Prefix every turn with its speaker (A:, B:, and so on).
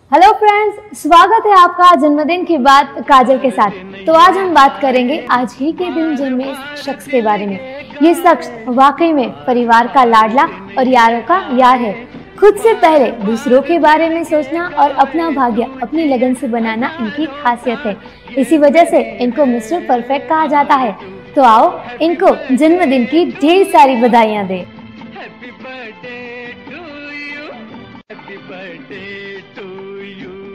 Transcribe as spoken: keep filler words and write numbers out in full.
A: Hello friends, स्वागत है आपका जन्मदिन की बात काजल के साथ। तो आज हम बात करेंगे आज ही के दिन जन्मे इस शख्स के बारे में। ये शख्स वाकई में परिवार का लाडला और यारों का यार है। खुद से पहले दूसरों के बारे में सोचना और अपना भाग्य अपनी लगन से बनाना इनकी खासियत है। इसी वजह से इनको मिस्टर परफेक्ट कहा जाता है। तो आओ इनको जन्मदिन की ढेर सारी बधाइयाँ दें।
B: Happy birthday to you. Happy birthday to you.